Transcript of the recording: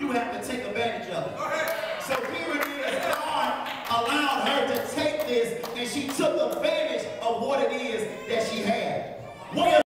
you have to take advantage of it. So here it is, God allowed her to take this, and she took advantage of what it is that she had.